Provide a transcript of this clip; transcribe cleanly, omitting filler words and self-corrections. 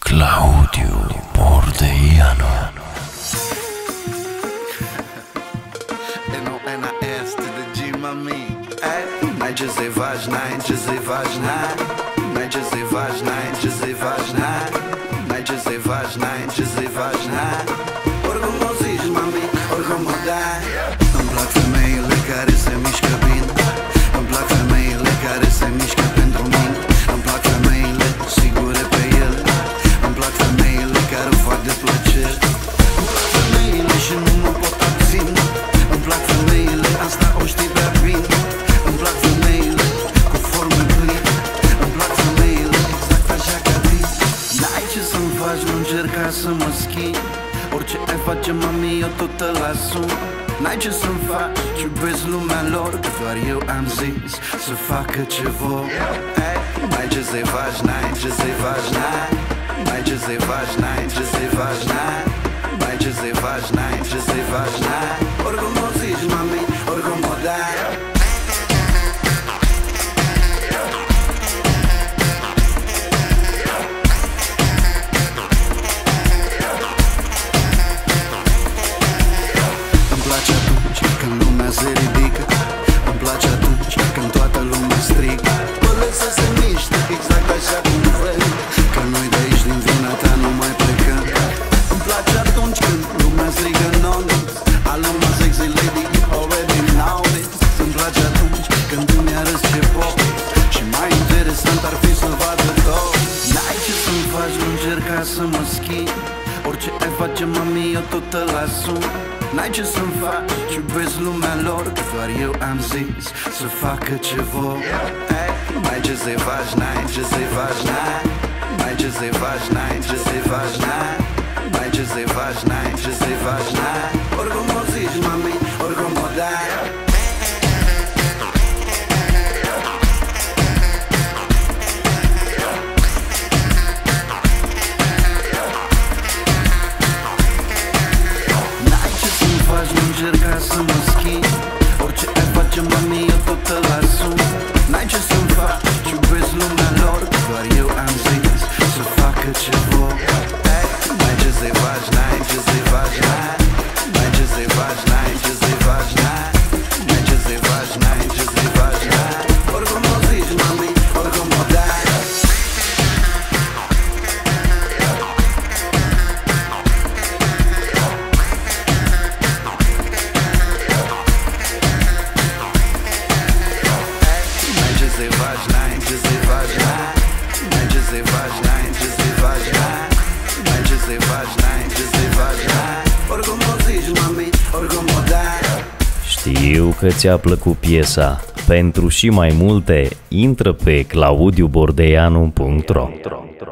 Claudiu Bordeianu. N-O-N-A-S to the G, mami. Najdzie ważna, najdzie ważna. Najdzie ważna, najdzie ważna. Najdzie ważna, najdzie ważna. Oricum o zici, mami, oricum o dai. Îmi plac femeile care se mișcă bine. Îmi plac femeile care se mișcă pentru mine. Îmi plac femeile sigure pe ele. Îmi plac femeile care o fac de plăcere. Îmi plac femeile și nu mă pot abține. Îmi plac femeile, asta o știi prea bine. Îmi plac femeile cu forme pline. Îmi plac femeile exact așa ca tine. N-ai ce să-mi faci, nu încerca să mă schimbi. Orice ai face, mami, eu tot îl asum. N-ai ce să-mi faci, iubesc lumea lor, că doar eu am zis să facă ce vor. N-ai ce să-i faci, n-ai ce să-i faci, n-ai ce să-i faci, n-ai ce să-i faci, n-ai ce să-i faci, n-ai ce să-i faci, oricum o zici, mami, oricum o dai. Se ridică. Îmi place atunci când toată lumea strigă. Mă lăsă să miște exact așa cum vrei. Că noi de aici din vina ta nu mai plecăm. Îmi place atunci când lumea strigă non-this. Alum a sexy lady, you already know this. Îmi place atunci când îmi arăți ce poți. Și mai interesant ar fi să-l vadă tot. N-ai ce să-mi faci, nu încerca să mă schimbi. Orice ai face, mami, eu tot îl asum. N-ai ce să-mi faci, iubesc lumea lor, că doar eu am zis să facă ce vor. N-ai ce să-i faci, n-ai ce să-i faci, n-ai ce să-i faci, n-ai ce să-i faci, n-ai ce să-i faci, n-ai ce să-i faci, oricum o zici, mami, oricum o dai. Încerca să mă schimb. Orice ai face, mami, eu tot îl asum. N-ai ce să-mi faci, iubesc lumea lor, doar eu am zis să facă ce vor. N-ai ce să-i faci, n-ai ce să-i faci, n-ai ce să-i faci, n-ai ce să-i faci, n-ai ce să-i faci, n-ai ce să-i faci, oricum o zici, mami, oricum o dai. Știu că ți-a plăcut piesa. Pentru și mai multe, intră pe claudiubordeianu.ro.